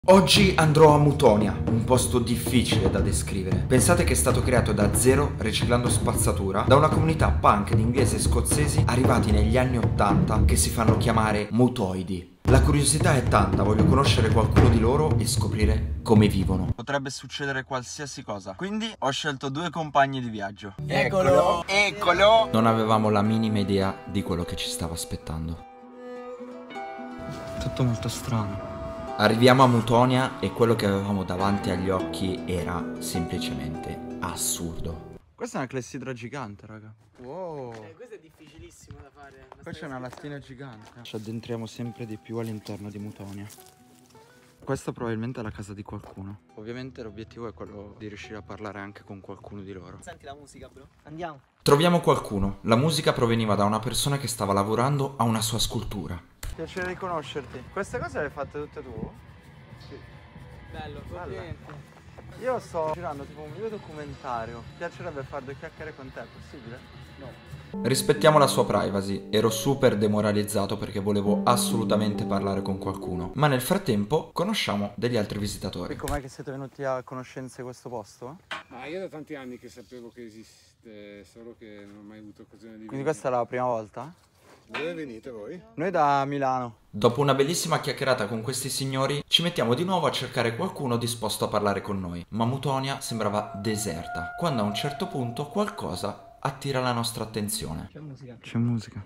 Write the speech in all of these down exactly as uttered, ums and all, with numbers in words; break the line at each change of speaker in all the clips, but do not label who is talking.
Oggi andrò a Mutonia, un posto difficile da descrivere. Pensate che è stato creato da zero, riciclando spazzatura, da una comunità punk di inglesi e scozzesi arrivati negli anni ottanta che si fanno chiamare mutoidi. La curiosità è tanta, voglio conoscere qualcuno di loro e scoprire come vivono. Potrebbe succedere qualsiasi cosa, quindi ho scelto due compagni di viaggio.
Eccolo!
Eccolo! Non avevamo la minima idea di quello che ci stava aspettando. Tutto molto strano. Arriviamo a Mutonia e quello che avevamo davanti agli occhi era semplicemente assurdo. Questa è una clessidra gigante, raga. Wow.
Eh, questo è difficilissimo da fare.
Qua c'è una lattina gigante. Ci addentriamo sempre di più all'interno di Mutonia. Questa probabilmente è la casa di qualcuno. Ovviamente l'obiettivo è quello di riuscire a parlare anche con qualcuno di loro.
Senti la musica, bro. Andiamo.
Troviamo qualcuno. La musica proveniva da una persona che stava lavorando a una sua scultura. Piacere di conoscerti. Queste cose le hai fatte tutte tu?
Sì. Bello, complimenti.
Io sto girando tipo un video documentario. Mi piacerebbe fare due chiacchiere con te, è possibile?
No.
Rispettiamo la sua privacy. Ero super demoralizzato perché volevo assolutamente parlare con qualcuno. Ma nel frattempo conosciamo degli altri visitatori. Com'è che siete venuti a conoscenza di questo posto?
Ma io da tanti anni che sapevo che esiste, solo che non ho mai avuto occasione di venire.
Quindi questa è la prima volta?
Dove venite voi?
Noi da Milano. Dopo una bellissima chiacchierata con questi signori, ci mettiamo di nuovo a cercare qualcuno disposto a parlare con noi. Ma Mutonia sembrava deserta, quando a un certo punto qualcosa attira la nostra attenzione.
C'è musica.
C'è musica.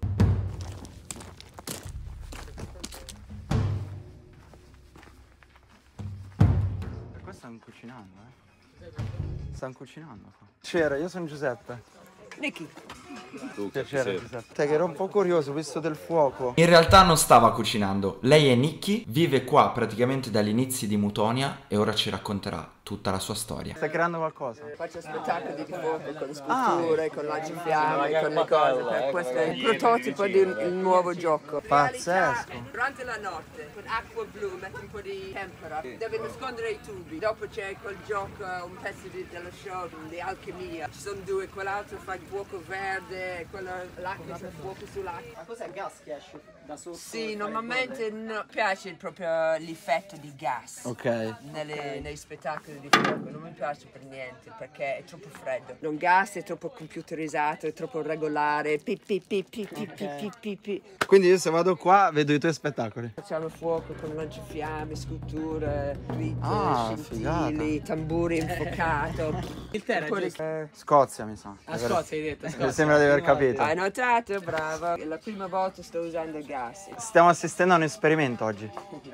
E qua stanno cucinando, eh? Stanno cucinando qua. C'era, io sono Giuseppe.
Nicky.
Piacere, Giuseppe. Te che ero un po' curioso, visto del fuoco. In realtà non stava cucinando. Lei è Nicky, vive qua praticamente dagli inizi di Mutonia e ora ci racconterà tutta la sua storia. Stai creando qualcosa?
Faccio spettacoli di fuoco con sculture, ah. con lanciafiamme, con le cose. Per questo è il prototipo di un il nuovo gioco.
Pazzesco.
Durante la notte, con acqua blu, metti un po' di tempera, devi nascondere i tubi. Dopo c'è quel gioco, un pezzo di, dello show di alchimia. Ci sono due, quell'altro fa il fuoco verde, quello l'acqua c'è il fuoco sull'acqua.
Ma cos'è il gas che esce da sotto?
Sì, normalmente no, piace proprio l'effetto di gas.
Ok.
Nelle, okay. Nei spettacoli di fuoco non mi piace per niente perché è troppo freddo. Non gas, è troppo computerizzato, è troppo regolare. Pi, pi, pi, pi, pi, okay. pi, pi, pi.
Quindi io se vado qua vedo i tuoi spettacoli.
Facciamo fuoco con lanciafiamme, sculture, vite,
ah,
scintille,
figata.
tamburi infuocato.
Inghilterra,
di...
Scozia mi sa.
Ah, Scozia hai detto, Scozia.
Mi sembra di aver capito.
Hai notato, bravo. È la prima volta sto usando il gas.
Stiamo assistendo a un esperimento oggi.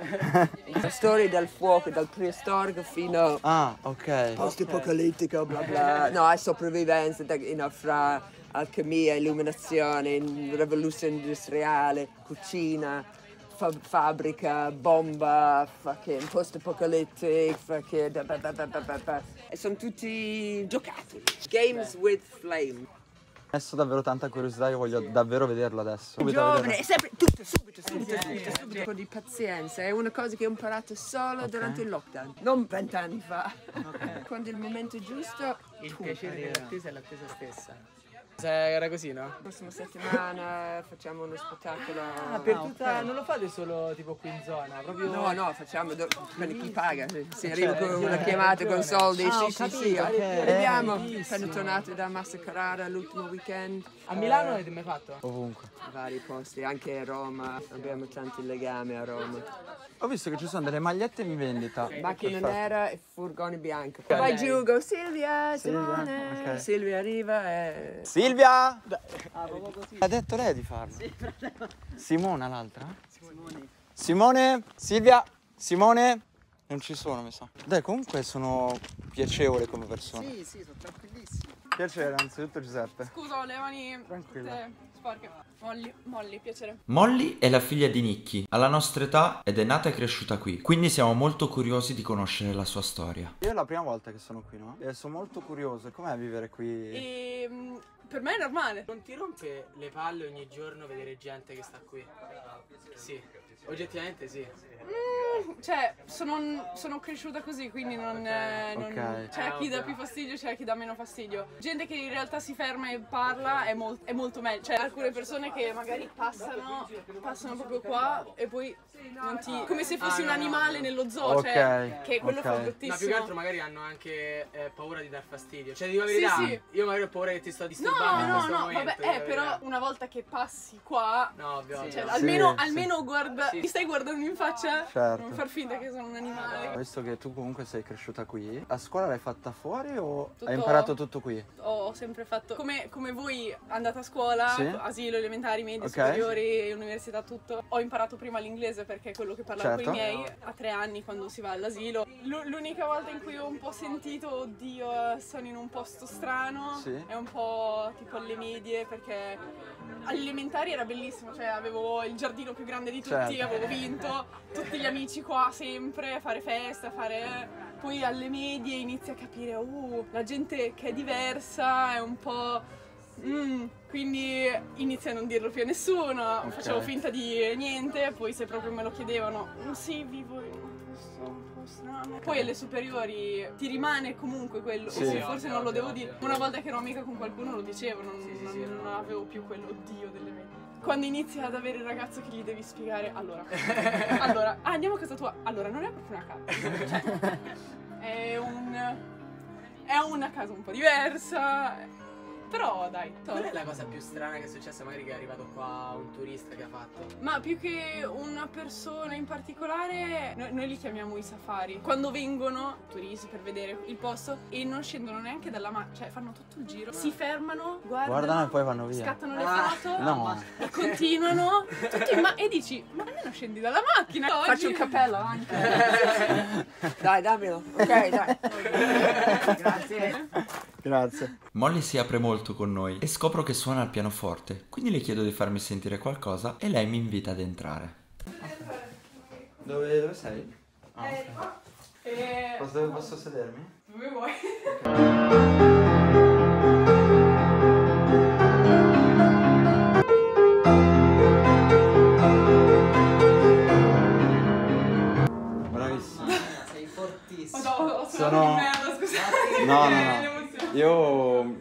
La storia del fuoco, dal preistorico fino
ah, ok.
post-apocalittico, bla bla. No, è sopravvivenza you know, fra alchimia, illuminazione, rivoluzione industriale, cucina, fa fabbrica, bomba, fucking post-apocalyptic, fucking da, da, da, da, da, da. E sono tutti giocati. Games with flame.
Adesso davvero tanta curiosità, io voglio davvero vederlo adesso.
Giovane, è sempre tutto, subito, subito, subito, subito. Un po' di pazienza, è una cosa che ho imparato solo okay. durante il lockdown, non vent'anni fa. Okay. Quando è il momento giusto,
il piacere dell'attesa è l'attesa stessa. Era così, no?
La prossima settimana facciamo uno spettacolo.
Ah, per tutta. Okay. Non lo fate solo tipo qui in zona? Proprio.
No, no, facciamo. Do... Chi paga? Se arriva con una chiamata con soldi, ah, sì, sì, sì. Okay. Arriviamo. Appena tornati da Massa Carrara l'ultimo weekend.
A Milano l'avete mai fatto?
Ovunque.
Vari posti, anche a Roma. Abbiamo tanti legami a Roma.
Ho visto che ci sono delle magliette in vendita.
Macchina nera e furgone bianco. Okay. Vai giù, go Silvia, Simone. Okay. Silvia arriva e...
Silvia!
Ah, proprio così.
Ha detto lei di farlo?
Sì, fratello.
Simona l'altra?
Simone.
Simone? Silvia? Simone? Non ci sono, mi sa. Dai, comunque sono piacevole come persona.
Sì, sì, sono tranquillissimo.
Piacere, anzitutto Giuseppe.
Scusa, ho le mani
tranquilla.
Tutte sporche. Molly, Molly, piacere.
Molly è la figlia di Nicky, ha la nostra età ed è nata e cresciuta qui, quindi siamo molto curiosi di conoscere la sua storia. Io è la prima volta che sono qui, no? E sono molto curioso, com'è vivere qui?
E, per me è normale.
Non ti rompe le palle ogni giorno vedere gente che sta qui? Sì. Oggettivamente sì.
Mm, cioè, sono, sono cresciuta così, quindi non, eh, non-
Ok.
c'è
Eh,
chi dà
ovvio.
più fastidio, c'è chi dà meno fastidio. Gente che in realtà si ferma e parla è, mol- è molto meglio. Cioè, alcune persone che magari passano, passano proprio qua e poi non ti... come se fossi
Ah,
un
no, no,
animale
no.
nello zoo, cioè,
Ok,
che quello
ok.
fa
Ma
Ma
bruttissimo.
più che altro magari hanno anche eh, paura di dar fastidio. Cioè, dico la
Sì,
verità,
sì.
io magari ho paura che ti sto
No,
disturbando in
no,
questo
no,
momento.
vabbè,
dico
eh,
la
però
verità.
una volta che passi qua,
No, ovvio,
cioè,
ovvio.
almeno,
Sì,
almeno guarda,
Sì.
mi stai guardando in faccia,
Certo.
non far finta che sono un animale.
Visto che tu comunque sei cresciuta qui, a scuola l'hai fatta fuori o
Tutto-
hai imparato tutto qui?
Ho sempre fatto, come, come voi andate a scuola,
Sì.
asilo, elementari, medie,
Ok.
superiori, università, tutto. Ho imparato prima l'inglese perché è quello che parlavo
Certo.
con i miei a tre anni quando si va all'asilo. L- l'unica volta in cui ho un po' sentito, oddio, sono in un posto strano,
Sì.
è un po' tipo alle medie perché alle elementari era bellissimo, cioè avevo il giardino più grande di tutti,
Certo.
avevo vinto, tutti gli amici qua sempre, a fare festa, a fare... Poi alle medie inizi a capire, uh, la gente che è diversa è un po'... mm, quindi inizio a non dirlo più a nessuno, facevo finta di niente, poi se proprio me lo chiedevano, "Mm, sì, vivo in un posto un po' strano". Poi alle superiori ti rimane comunque quello,
Sì.
"Oh,
Sì,
forse
ovvio,
non lo
ovvio,
devo
ovvio.
dire". Una volta che ero amica con qualcuno lo dicevo, non,
Sì, sì,
non-
sì.
non avevo più quello oddio delle medie. Quando inizi ad avere il ragazzo che gli devi spiegare, allora, allora, ah, andiamo a casa tua, allora non è proprio una casa, cioè, è un, è una casa un po' diversa, però dai,
Qual è
to-
la cosa più strana che è successa magari che è arrivato qua un turista che ha fatto?
ma più che una persona in particolare, noi, noi li chiamiamo i safari, quando vengono turisti per vedere il posto e non scendono neanche dalla macchina, cioè fanno tutto il giro, si fermano, guardano,
Guardano e poi vanno via.
scattano le
Ah,
foto,
No.
e continuano tutti in ma- e dici ma almeno scendi dalla macchina oggi.
Faccio il cappello anche. Dai, dammelo. Ok, dai. Grazie.
Grazie.
Molly si apre molto con noi e scopro che suona il pianoforte, quindi le chiedo di farmi sentire qualcosa e lei mi invita ad entrare.
Dove, dove sei? Ah,
Eh,
ok.
qua. E-
Posso, dove posso sedermi?
dove vuoi?
Bravissimo.
Sei fortissimo.
Ho, ho, ho
Sono-
suonato di merda, scusate.
No, no,
Eh,
no.
l'emozione.
Io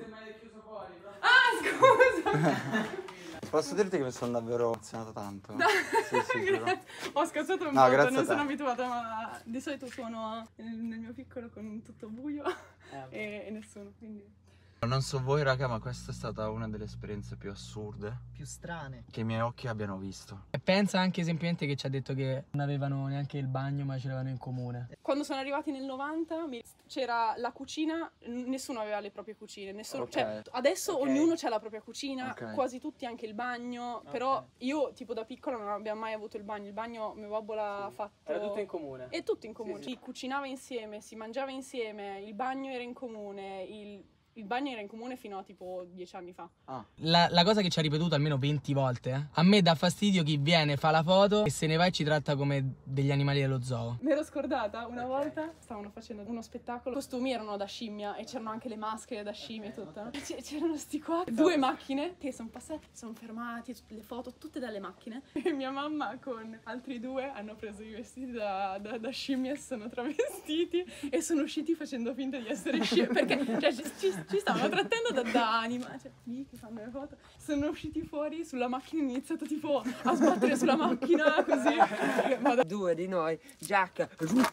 Ah, scusa.
posso dirti che mi sono davvero emozionato tanto. Sì, sì, giuro.
Ho scherzato un
No,
po',
grazie a
non
te.
sono abituata, ma di solito suono nel, nel mio piccolo con tutto buio e, e nessuno, quindi...
Non so voi raga, ma questa è stata una delle esperienze più assurde
più strane.
che i miei occhi abbiano visto.
E pensa anche semplicemente che ci ha detto che non avevano neanche il bagno, ma ce l'avevano in comune.
Quando sono arrivati nel novanta mi- c'era la cucina, n- nessuno aveva le proprie cucine, nessuno,
Ok.
cioè, adesso
Ok.
ognuno ha la propria cucina,
Ok.
quasi tutti anche il bagno, però io tipo da piccola non abbiamo mai avuto il bagno, il bagno mio babbo l'ha fatto...
Era tutto in comune.
È tutto in comune,
Sì, sì.
si cucinava insieme, si mangiava insieme, il bagno era in comune, il, il bagno era in comune fino a tipo dieci anni fa.
La, la cosa che ci ha ripetuto almeno venti volte, eh. A me dà fastidio chi viene, fa la foto e se ne va e ci tratta come degli animali dello zoo.
Mi ero scordata, una volta stavano facendo uno spettacolo, i costumi erano da scimmia e c'erano anche le maschere da scimmia e tutto. E c- c'erano sti qua, due macchine che sono passate, sono fermati, tutte le foto, tutte dalle macchine. E mia mamma con altri due hanno preso i vestiti da, da, da scimmia e si sono travestiti e sono usciti facendo finta di essere scimmie. Perché cioè, ci, ci, ci stavano trattando da, da anima, cioè lì che fanno le foto. Sono usciti fuori sulla macchina e hanno iniziato tipo a sbattere sulla macchina così. Ma
Due di noi, giacca.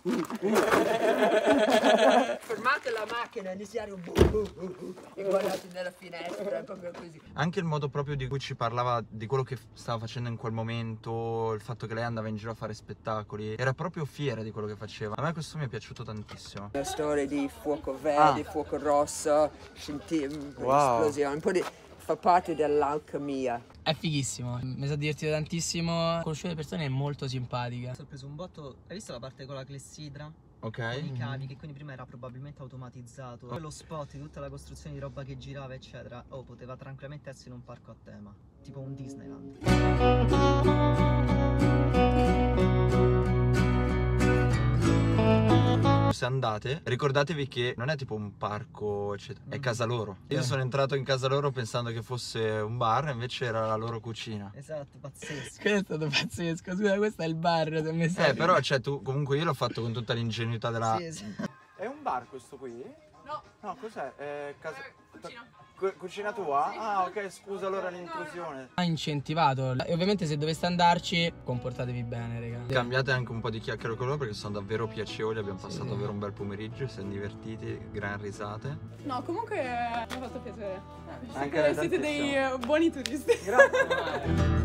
Fermate la macchina, iniziare un bu, bu, bu, bu, e guardate nella finestra, proprio così.
Anche il modo proprio di cui ci parlava di quello che f- stava facendo in quel momento, il fatto che lei andava in giro a fare spettacoli, era proprio fiera di quello che faceva. A me questo mi è piaciuto tantissimo.
La storia di fuoco verde,
Ah.
fuoco rosso, senti-
Wow.
esplosione, un po' di, fa parte dell'alchimia.
È fighissimo, mi sa divertito tantissimo. Conosciuto le persone, è molto simpatica.
Ho preso un botto. Hai visto la parte con la clessidra?
Ok?
Con i cavi, che quindi prima era probabilmente automatizzato. Poi lo spot di tutta la costruzione di roba che girava, eccetera. Oh, poteva tranquillamente essere un parco a tema. Tipo un Disneyland.
se andate, ricordatevi che non è tipo un parco, eccetera, è casa loro. Io
Eh.
sono entrato in casa loro pensando che fosse un bar, invece era la loro cucina.
Esatto, pazzesco.
Questo è stato pazzesco. Scusa, questo è il bar. Si è messo
Eh, però, cioè, tu comunque io l'ho fatto con tutta l'ingenuità della.
Sì, esatto.
È un bar questo qui?
No.
No, cos'è? È casa.
Cucina.
Cu- cucina tua? Ah, ok, scusa allora l'intrusione.
Ha incentivato. E ovviamente se doveste andarci, comportatevi bene, raga.
Cambiate anche un po' di chiacchiere con loro perché sono davvero piacevoli, abbiamo passato davvero un bel pomeriggio, siamo divertiti, gran risate.
No, comunque mi ha fatto piacere.
Anche a me
Siete dei
tantissimo.
eh, buoni turisti.
Grazie.